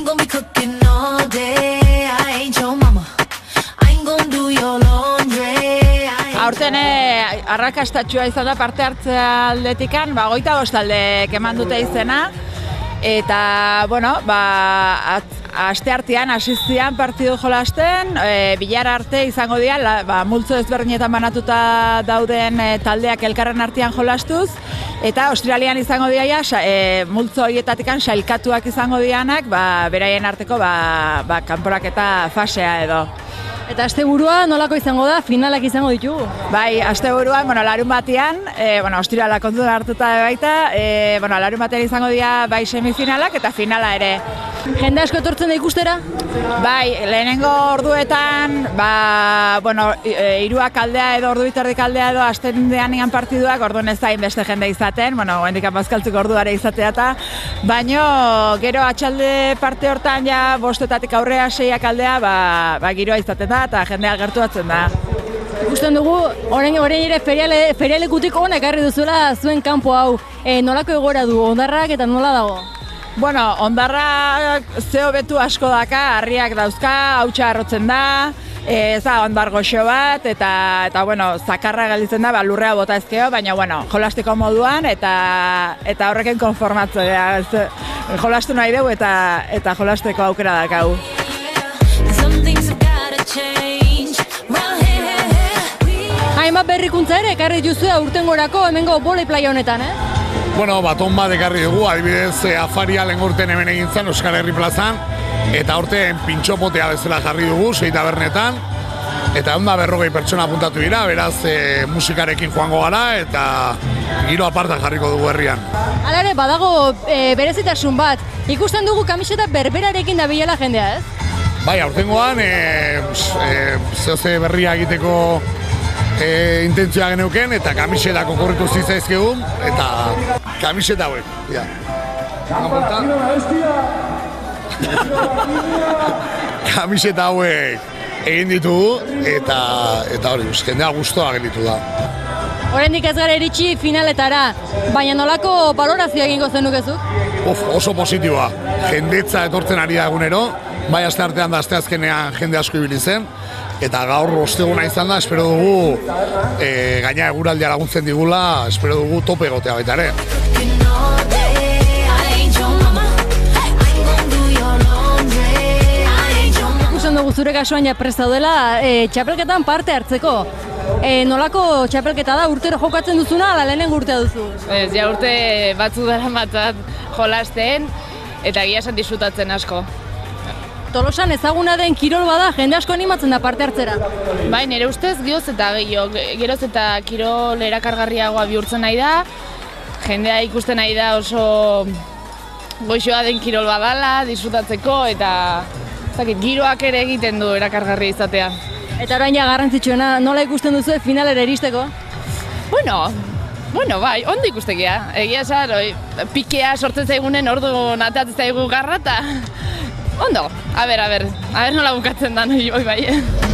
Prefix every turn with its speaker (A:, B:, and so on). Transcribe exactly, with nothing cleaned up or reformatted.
A: gonna be cooking all day. I ain't your mama. I ain't gonna do your laundry.
B: Aurten arrakastatxua izan da parte hartzea aldetikan, ba, goita bostaldek eman dute izena, eta, bueno, ba, aste artean asizian partidu jolasten, e, bilara arte izango dira, la, ba, multzo ezberdinetan banatuta dauden e, taldeak elkarren artean jolastuz, eta Australian izango dira, e, multzo horietatikan sailkatuak izango dianak, ba, beraien arteko ba, ba, kanporaketa fasea edo.
C: Eta asteburua nolako izango da, finalak izango ditugu?
B: Bai, asteburuan, bueno, larun batean, e, bueno, ostirala kontuan hartuta baita, e, bueno, larun batean izango dira bai semifinalak eta finala ere.
C: Jende asko etortzen da ikustera?
B: Bai, lehenengo orduetan, ba, bueno, hiruak aldea edo ordu bitardik aldea edo hasten deanean partiduak, orduan ez da beste jende izaten, bueno, hendik bazkaltzuk orduare izatea eta, baino, gero atxalde parte hortan ja, bostetatik aurrea seiak aldea, ba, ba giroa izaten da, eta jendea gertuatzen da.
C: Ikusten dugu, orain ere feriale, ferialekutik ona ekarri duzuela zuen kanpo hau. E, nolako egoera du, hondarrak eta nola dago?
B: Bueno, hondarrak zeo betu asko daka, harriak dauzka, hautsa arrotzen da, ez da hondar goxo bat, eta, eta bueno, zakarra galditzen da, ba, lurrea bota ezkeo, baina, bueno, jolastiko moduan, eta, eta horrekin konformatzea, jolastu nahi dugu, eta, eta jolasteko aukera dakau.
C: Hainbat berrikuntza ere ekarri duzue urtengorako hemengo volei playa honetan, eh?
D: Bueno, baton bat ekarri dugu, adibidez afaria lehen urten hemen egin zen Euskal Herri plazan, eta urten pintxopotea bezala jarri dugu, sei tabernetan, eta ehun eta berrogei pertsona apuntatu dira, beraz e, musikarekin joango gara, eta giro aparta jarriko dugu herrian.
C: Hala ere, badago e, berezitasun bat, ikusten dugu kamiseta berberarekin da bilela jendea, ez?
D: Bai, aurtengoan, e, e, zehoze berria egiteko E, intentzioa geneuken, eta kamiseta kokorritu zitzaizkegun, eta kamiseta hauek, ja. Kamiseta hauek egin ditugu, eta, eta hori, jendea guztua gelditu da.
C: Oraindik ez gara iritsi finaletara, baina nolako balorazioa egingo zenukezuk?
D: Uf, oso positiboa, jendetza etortzen ari da egunero, bai aste artean da asteazkenean jende asko ibili zen, eta gaur osteguna izan da, espero dugu, e, gaina eguraldia laguntzen digula, espero dugu tope egotea baita ere.
C: Ikusten dugu zure kasuan ja prest daudela, e, txapelketan parte hartzeko. E, nolako txapelketa da, urtero jokatzen duzuna, ala lehenengo urtea duzu?
E: Ez, ja urte batzu dara matzat jolasten, eta egia esan disfrutatzen asko.
C: Tolosan ezaguna den kirol bada, jende asko animatzen da parte hartzera.
E: Bai, nire ustez geroz eta gehiago, geroz eta kirol erakargarriagoa bihurtzen nahi da, jendea ikusten nahi da oso goixoa den kirol badala, disfrutatzeko, eta zakit, giroak ere egiten du erakargarria izatea.
C: Eta orain ja garrantzitsuena, nola ikusten duzu finalera iristeko?
E: Bueno, bueno, bai, ondo ikustekia. Egia esan, pikea sortzen zaigunen ordu nateatzen zaigu garrata. Ondo, a ber, a ber, a ber nola bukatzen da, noi, bai, bai.